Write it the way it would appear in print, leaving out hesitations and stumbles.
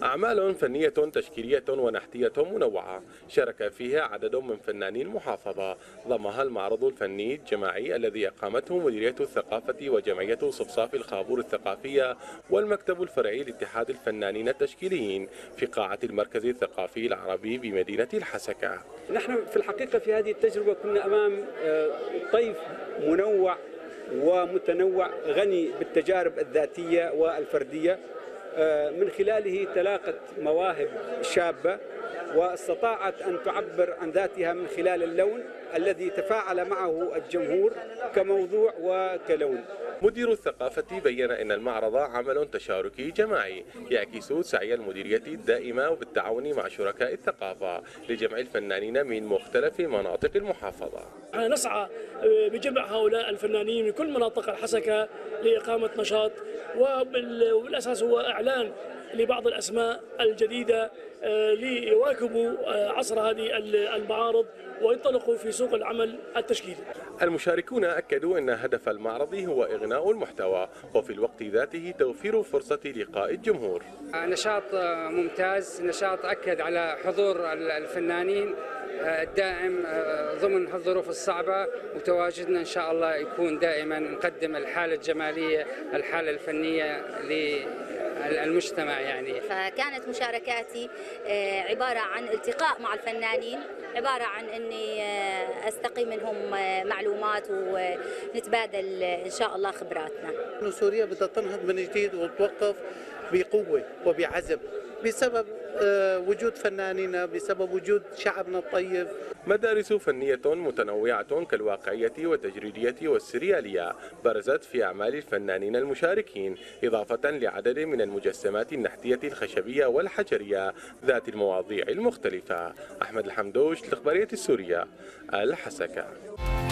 أعمال فنية تشكيلية ونحتية منوعة شارك فيها عدد من فناني المحافظة، ضمها المعرض الفني الجماعي الذي أقامته مديرية الثقافة وجمعية صفصاف الخابور الثقافية والمكتب الفرعي لاتحاد الفنانين التشكيليين في قاعة المركز الثقافي العربي بمدينة الحسكة. نحن في الحقيقة في هذه التجربة كنا أمام طيف منوع ومتنوع غني بالتجارب الذاتية والفردية، من خلاله تلاقت مواهب شابة واستطاعت أن تعبر عن ذاتها من خلال اللون الذي تفاعل معه الجمهور كموضوع وكلون. مدير الثقافة بين أن المعرض عمل تشاركي جماعي يعكس سعي المديرية الدائمة وبالتعاون مع شركاء الثقافة لجمع الفنانين من مختلف مناطق المحافظة. نسعى بجمع هؤلاء الفنانين من كل مناطق الحسكة لإقامة نشاط، والأساس هو إعلان لبعض الأسماء الجديدة ليواكبوا عصر هذه المعارض وينطلقوا في سوق العمل التشكيلي. المشاركون أكدوا أن هدف المعرض هو إغناء المحتوى وفي الوقت ذاته توفير فرصة لقاء الجمهور. نشاط ممتاز، نشاط أكد على حضور الفنانين الدائم ضمن الظروف الصعبة، وتواجدنا إن شاء الله يكون دائما نقدم الحالة الجمالية الحالة الفنية للمجتمع يعني. فكانت مشاركاتي عبارة عن التقاء مع الفنانين، عبارة عن أني أستقي منهم معلومات ونتبادل إن شاء الله خبراتنا. سوريا بدها تنهض من جديد وتوقف بقوة وبعزم بسبب وجود فنانينا، بسبب وجود شعبنا الطيب. مدارس فنية متنوعة كالواقعية والتجريدية والسريالية برزت في أعمال الفنانين المشاركين، إضافة لعدد من المجسمات النحتية الخشبية والحجرية ذات المواضيع المختلفة. أحمد الحمدوش، الإخبارية السورية، الحسكة.